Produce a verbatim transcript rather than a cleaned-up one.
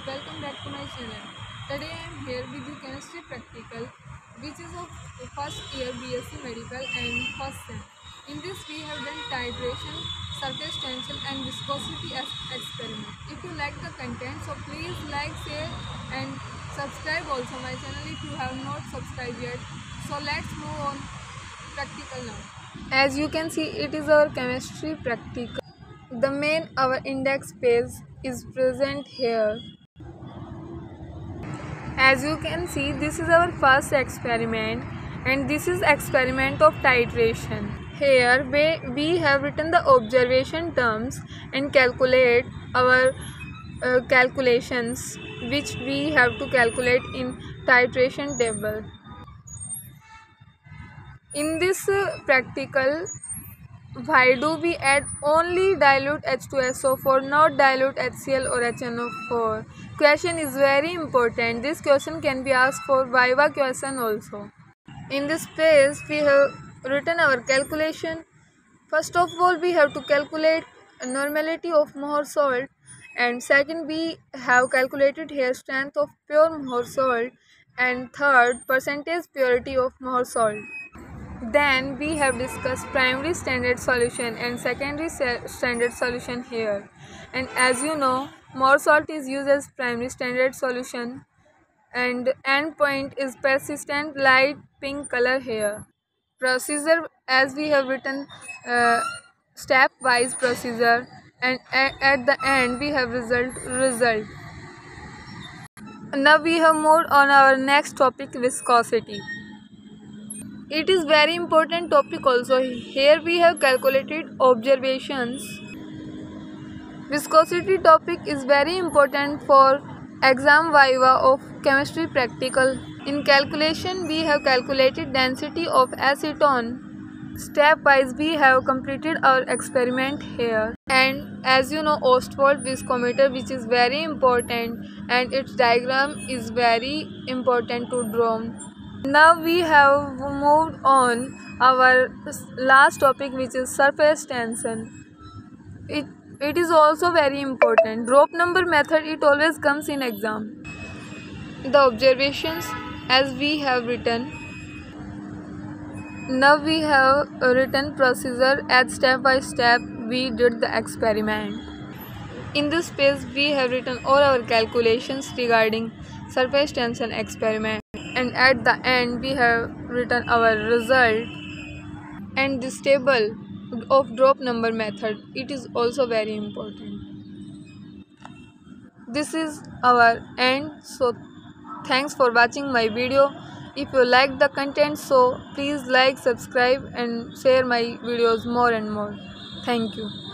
welcome back to my channel. Today I am here with the chemistry practical, which is of first year B S c Medical and first sem. In this we have done titration, surface tension and viscosity as experiment. If you like the content, so please like, share and subscribe also my channel if you have not subscribed yet. So let's move on practical now. As you can see, it is our chemistry practical. The main our index page is present here. As you can see, this is our first experiment and this is experiment of titration. Here we, we have written the observation terms and calculate our uh, calculations which we have to calculate in titration table. In this uh, practical, why do we add only dilute H two S O four, not dilute HCl or H N O four? Question is very important. This question can be asked for Viva question also. In this page, we have written our calculation. First of all, we have to calculate normality of Mohr salt, and second, we have calculated here strength of pure Mohr salt, and third, percentage purity of Mohr salt. Then we have discussed primary standard solution and secondary standard solution here. And as you know, Mohr salt is used as primary standard solution and end point is persistent light pink color here. Procedure, as we have written uh, stepwise procedure, and at the end we have result result. Now we have moved on our next topic, viscosity. It is very important topic also. Here we have calculated observations. Viscosity topic is very important for exam viva of chemistry practical. In calculation we have calculated density of acetone. Stepwise we have completed our experiment here. And as you know, Ostwald viscometer, which is very important and its diagram is very important to draw. Now we have moved on our last topic, which is surface tension. It, it is also very important. Drop number method, it always comes in exam. The observations as we have written. Now we have written procedure as step by step we did the experiment. In this page we have written all our calculations regarding surface tension experiment. And at the end we have written our result, and this table of drop number method, it is also very important. This is our end. So thanks for watching my video. If you like the content, so please like, subscribe and share my videos more and more. Thank you.